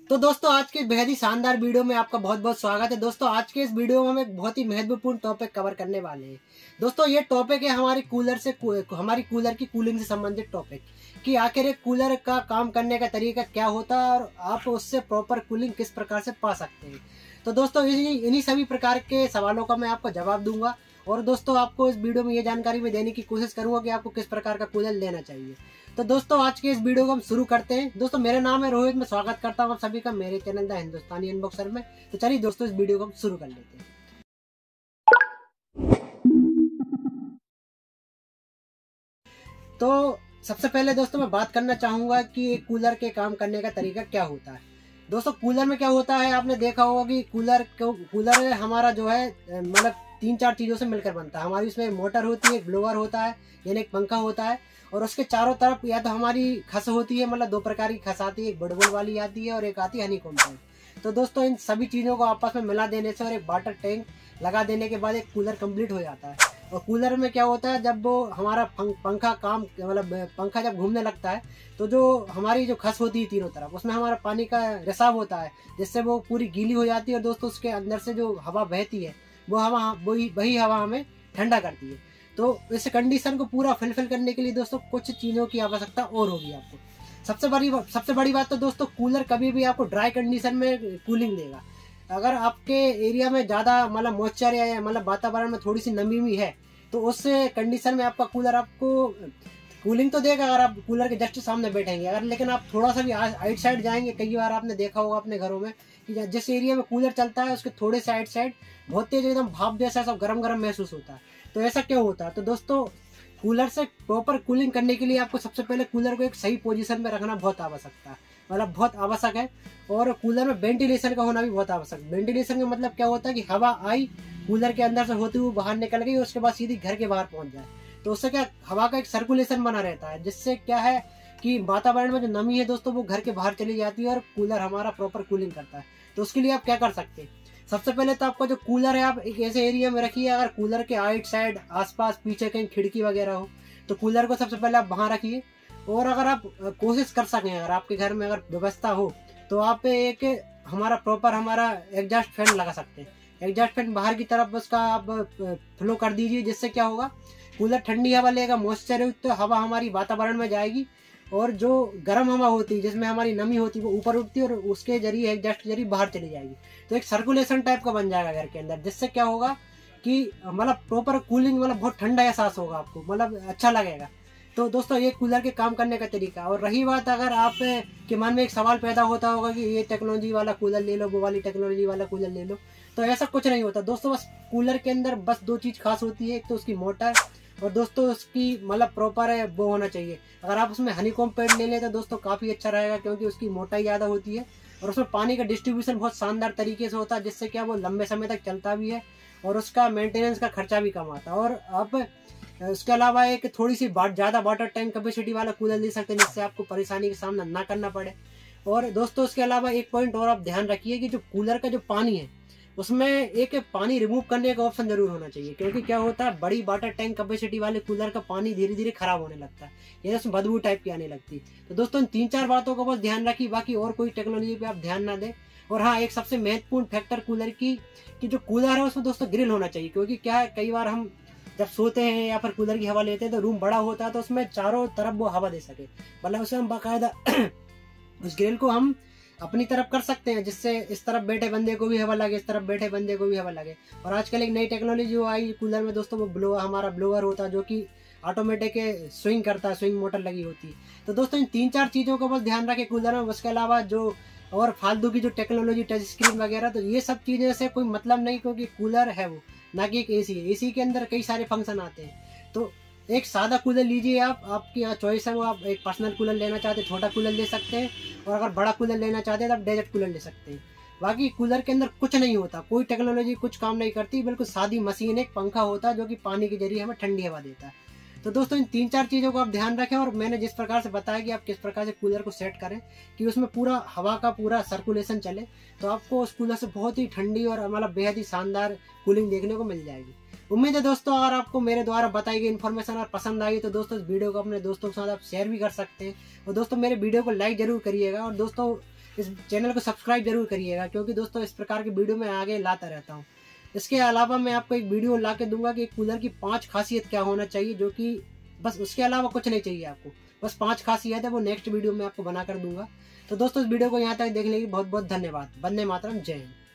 तो दोस्तों आज के बेहद ही शानदार वीडियो में आपका बहुत बहुत स्वागत है। दोस्तों आज के इस वीडियो में हम एक बहुत ही महत्वपूर्ण टॉपिक कवर करने वाले हैं। दोस्तों ये टॉपिक है हमारी कूलर की कूलिंग से संबंधित टॉपिक कि आखिर एक कूलर का काम करने का तरीका क्या होता है और आप उससे प्रॉपर कूलिंग किस प्रकार से पा सकते हैं। तो दोस्तों इन्हीं सभी प्रकार के सवालों का मैं आपको जवाब दूंगा और दोस्तों आपको इस वीडियो में ये जानकारी मैं देने की कोशिश करूंगा कि आपको किस प्रकार का कूलर लेना चाहिए। तो दोस्तों आज के इस वीडियो को हम शुरू करते हैं। दोस्तों मेरा नाम है रोहित, मैं स्वागत करता हूँ आप सभी का मेरे चैनल द हिंदुस्तानी अनबॉक्सर में। तो चलिए दोस्तों इस वीडियो को हम शुरू कर लेते हैं। तो सबसे पहले दोस्तों मैं बात करना चाहूंगा कि एक कूलर के काम करने का तरीका क्या होता है। दोस्तों कूलर में क्या होता है, आपने देखा होगा कि कूलर हमारा जो है मतलब 3-4 चीज़ों से मिलकर बनता है। हमारी उसमें मोटर होती है, एक ब्लोअर होता है यानी एक पंखा होता है और उसके चारों तरफ या तो हमारी खस होती है, मतलब 2 प्रकार की खस आती है, एक बुलबुल वाली आती है और एक आती है हनीकॉम्ब टाइप। तो दोस्तों इन सभी चीज़ों को आपस में मिला देने से और एक वाटर टैंक लगा देने के बाद एक कूलर कंप्लीट हो जाता है। और कूलर में क्या होता है, जब वो हमारा पंखा जब घूमने लगता है तो जो हमारी जो खस होती है तीनों तरफ, उसमें हमारा पानी का रिसाव होता है जिससे वो पूरी गीली हो जाती है और दोस्तों उसके अंदर से जो हवा बहती है वही हवा हमें ठंडा करती है। तो इस कंडीशन को पूरा फुलफिल करने के लिए दोस्तों कुछ चीज़ों की आवश्यकता और होगी आपको। सबसे बड़ी बात तो दोस्तों कूलर कभी भी आपको ड्राई कंडीशन में कूलिंग देगा। अगर आपके एरिया में ज़्यादा मतलब मॉइस्चर या मतलब वातावरण में थोड़ी सी नमी भी है तो उस कंडीशन में आपका कूलर आपको कूलिंग तो देगा अगर आप कूलर के जस्ट सामने बैठेंगे। अगर लेकिन आप थोड़ा सा भी आइट साइड जाएंगे, कई बार आपने देखा होगा अपने घरों में कि जिस एरिया में कूलर चलता है उसके थोड़े से साइड बहुत तेज एकदम भाप जैसा सब गरम गरम महसूस होता है। तो ऐसा क्यों होता है? तो दोस्तों कूलर से प्रॉपर कूलिंग करने के लिए आपको सबसे पहले कूलर को एक सही पोजीशन में रखना बहुत बहुत आवश्यक है। और कूलर में वेंटिलेशन का होना भी बहुत आवश्यक है। वेंटिलेशन का मतलब क्या होता है कि हवा आई कूलर के अंदर से होती हुई बाहर निकल गई और उसके बाद सीधी घर के बाहर पहुंच जाए। तो उससे क्या हवा का एक सर्कुलेशन बना रहता है जिससे क्या है कि वातावरण में जो नमी है दोस्तों वो घर के बाहर चली जाती है और कूलर हमारा प्रॉपर कूलिंग करता है। तो उसके लिए आप क्या कर सकते हैं, सबसे पहले तो आपका जो कूलर है आप एक ऐसे एरिया में रखिए, अगर कूलर के आइट साइड आसपास पीछे कहीं खिड़की वगैरह हो तो कूलर को सबसे पहले आप वहाँ रखिए। और अगर आप कोशिश कर सकें, अगर आपके घर में अगर व्यवस्था हो तो आप एक हमारा एग्जॉस्ट फैन लगा सकते हैं। एग्जॉस्ट फैन बाहर की तरफ उसका आप फ्लो कर दीजिए, जिससे क्या होगा कूलर ठंडी हवा लेगा, मॉइस्चर युक्त तो हवा हमारी वातावरण में जाएगी और जो गर्म हवा होती है जिसमें हमारी नमी होती है वो ऊपर उठती है और उसके जरिए एग्जॉस्ट के जरिए बाहर चली जाएगी। तो एक सर्कुलेशन टाइप का बन जाएगा घर के अंदर, जिससे क्या होगा कि मतलब प्रॉपर कूलिंग, मतलब बहुत ठंडा एहसास होगा आपको, मतलब अच्छा लगेगा। तो दोस्तों ये कूलर के काम करने का तरीका। और रही बात, अगर आप के मन में एक सवाल पैदा होता होगा कि ये टेक्नोलॉजी वाला कूलर ले लो, वो वाली टेक्नोलॉजी वाला कूलर ले लो, तो ऐसा कुछ नहीं होता दोस्तों। बस कूलर के अंदर बस 2 चीज़ खास होती है, एक तो उसकी मोटर और दोस्तों उसकी मतलब प्रॉपर है वो होना चाहिए। अगर आप उसमें हनीकॉम्ब पैड ले लें तो दोस्तों काफ़ी अच्छा रहेगा, क्योंकि उसकी मोटाई ज़्यादा होती है और उसमें पानी का डिस्ट्रीब्यूशन बहुत शानदार तरीके से होता है, जिससे क्या वो लंबे समय तक चलता भी है और उसका मेंटेनेंस का खर्चा भी कम आता है। और आप उसके अलावा एक थोड़ी सी ज़्यादा वाटर टैंक कैपेसिटी वाला कूलर ले सकते हैं, जिससे आपको परेशानी का सामना ना करना पड़े। और दोस्तों उसके अलावा एक पॉइंट और आप ध्यान रखिए कि जो कूलर का जो पानी है उसमें एक पानी रिमूव करने का ऑप्शन जरूर होना चाहिए, क्योंकि क्या होता है बड़ी वाटर टैंक कैपेसिटी वाले कूलर का पानी धीरे धीरे खराब होने लगता है, ये उसमें बदबू टाइप की आने लगती है। तो दोस्तों इन 3-4 बातों को बस ध्यान रखिए, बाकी और कोई टेक्नोलॉजी पे आप ध्यान ना दें। और हाँ, एक सबसे महत्वपूर्ण फैक्टर कूलर की कि जो कूलर है उसमें दोस्तों ग्रिल होना चाहिए, क्योंकि क्या है कई बार हम जब सोते हैं या फिर कूलर की हवा लेते हैं तो रूम बड़ा होता है तो उसमें चारों तरफ वो हवा दे सके, मतलब उसे हम बाकायदा उस ग्रिल को हम अपनी तरफ कर सकते हैं, जिससे इस तरफ बैठे बंदे को भी हवा लगे, इस तरफ बैठे बंदे को भी हवा लगे। और आजकल एक नई टेक्नोलॉजी जो आई कूलर में दोस्तों, वो हमारा ब्लोअर होता है जो कि ऑटोमेटिक स्विंग करता है, स्विंग मोटर लगी होती है। तो दोस्तों इन 3-4 चीज़ों का बस ध्यान रखें कूलर में। उसके अलावा जो और फालतू की जो टेक्नोलॉजी टच स्क्रीन वगैरह, तो ये सब चीज़ें से कोई मतलब नहीं, क्योंकि कूलर है वो, ना कि एक एसी है। एसी के अंदर कई सारे फंक्शन आते हैं। तो एक सादा कूलर लीजिए आप, आपकी यहाँ चॉइस है वो, आप एक पर्सनल कूलर लेना चाहते हैं छोटा कूलर ले सकते हैं, और अगर बड़ा कूलर लेना चाहते हैं तो आप डेजर्ट कूलर ले सकते हैं। बाकी कूलर के अंदर कुछ नहीं होता, कोई टेक्नोलॉजी कुछ काम नहीं करती, बिल्कुल सादी मशीन, एक पंखा होता है जो कि पानी के जरिए हमें ठंडी हवा देता है। तो दोस्तों इन 3-4 चीज़ों को आप ध्यान रखें, और मैंने जिस प्रकार से बताया कि आप किस प्रकार से कूलर को सेट करें कि उसमें पूरा हवा का पूरा सर्कुलेशन चले, तो आपको उस कूलर से बहुत ही ठंडी और मतलब बेहद ही शानदार कूलिंग देखने को मिल जाएगी। उम्मीद है दोस्तों अगर आपको मेरे द्वारा बताई गई इन्फॉर्मेशन और पसंद आई तो दोस्तों इस वीडियो को अपने दोस्तों के साथ आप शेयर भी कर सकते हैं। और दोस्तों मेरे वीडियो को लाइक जरूर करिएगा। और दोस्तों इस चैनल को सब्सक्राइब जरूर करिएगा, क्योंकि दोस्तों इस प्रकार की वीडियो मैं आगे लाता रहता हूँ। इसके अलावा मैं आपको एक वीडियो ला के दूंगा कि कूलर की 5 खासियत क्या होना चाहिए, जो कि बस उसके अलावा कुछ नहीं चाहिए आपको, बस 5 खासियत है, वो नेक्स्ट वीडियो में आपको बना कर दूंगा। तो दोस्तों इस वीडियो को यहाँ तक देखने के लिए बहुत बहुत धन्यवाद। वंदे मातरम, जय हिंद।